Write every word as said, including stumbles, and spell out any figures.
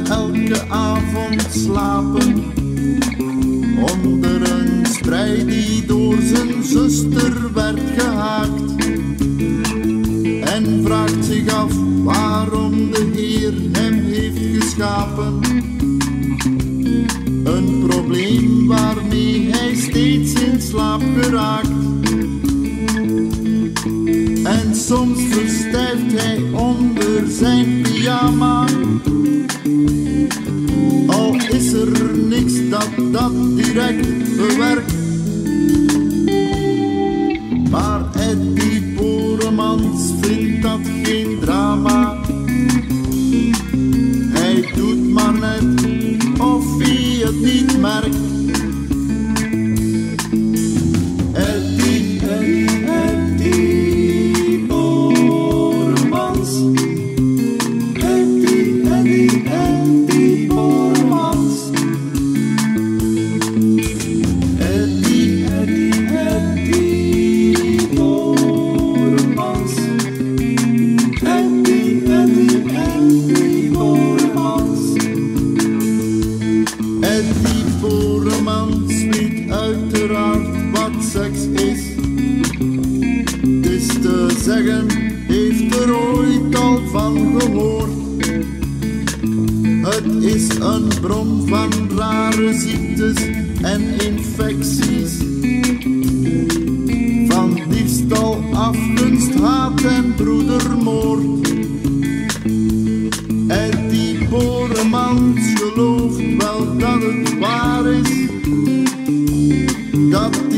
elke avond slapen onder een strijd die door zijn zuster werd gehaakt, en vraagt zich af waarom de Heer hem heeft geschapen. Een probleem waarmee hij steeds in slaap geraakt. En soms verstijft hij onder zijn pyjama, al is er niks dat dat direct bewerkt. Maar Eddie Boremans vindt dat geen drama. Hij doet maar net of hij het niet merkt. Eddie, Eddie, Eddie Boremans. Eddie, Eddie, Eddie Boremans. Eddie, Eddie, Eddie Boremans. Eddie, Eddie, Eddie Boremans. Eddie Boremans weet uiteraard wat seks is. Dus te zeggen, heeft er ooit al van gehoord. Het is een bron van rare ziektes en infecties, van diefstal, afgunst, haat en broedermoord. Eddie Boremans gelooft wel dat het waar is, dat